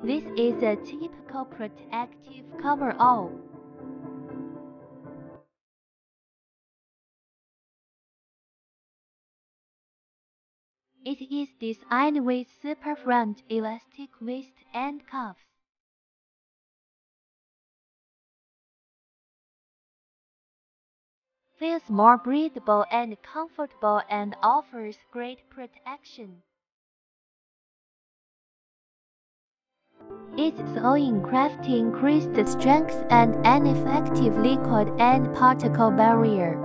This is a typical protective coverall. It is designed with super front, elastic waist and cuffs. Feels more breathable and comfortable and offers great protection. Its sewing craft increased strength and an effective liquid and particle barrier.